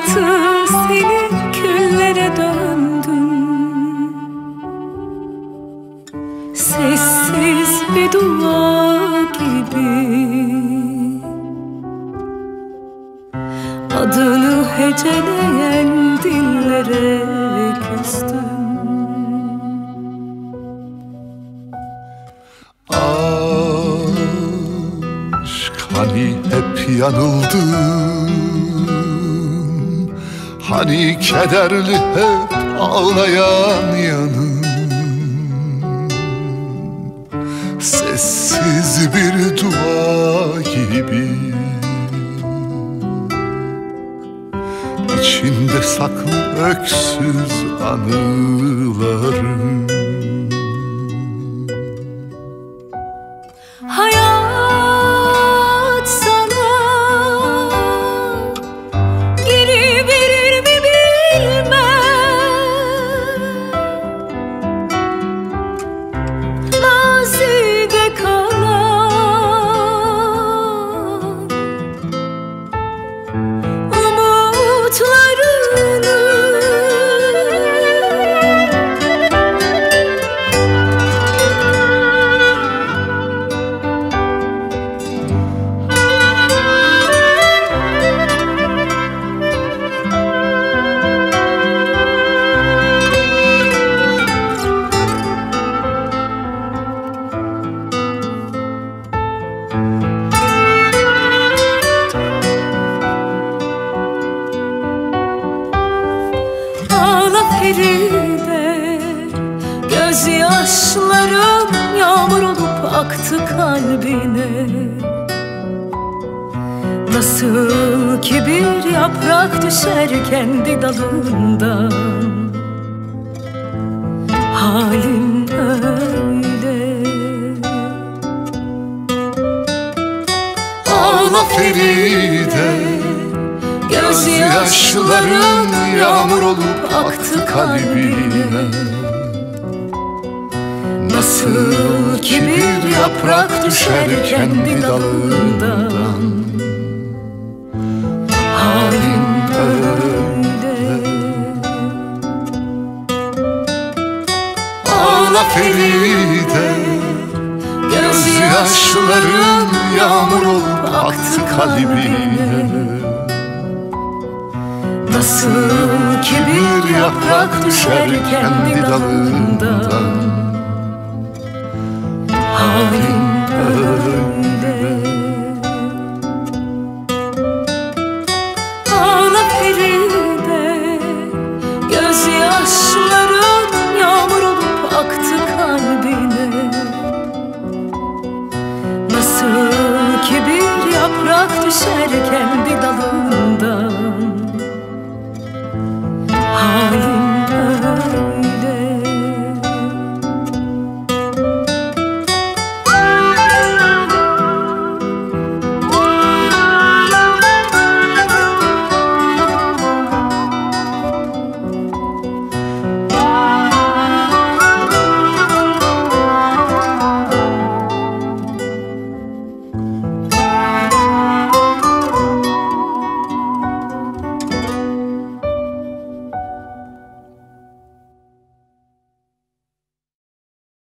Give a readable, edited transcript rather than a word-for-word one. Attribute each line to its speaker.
Speaker 1: yaktı seni, küllere döndüm. Sessiz bir dua gibi adını heceleyen dillere küstüm.
Speaker 2: Aşk hani hep yanıldım, hani kederli hep ağlayan yanım. Sessiz bir dua gibi İçinde saklı öksüz anılarım.
Speaker 1: Hayat sana geri verir mi bilmem, mazide kalan umutlarını. Feride, gözyaşlarım yağmur olup aktı kalbine. Nasıl ki bir yaprak düşer kendi dalından, halin öyle.
Speaker 2: Ağla Feride, gözyaşlarım yağmur olup aktı kalbine. Nasıl ki bir yaprak düşer kendi dalından,
Speaker 1: halin öyle.
Speaker 2: Ağla Feride, gözyaşlarım yağmur olup aktı kalbine.
Speaker 1: Nasıl ki bir yaprak düşer kendi dalından, halin öyle. Ağla Feride, gözyaşlarım yağmur olup aktı kalbine. Nasıl ki bir yaprak düşer kendi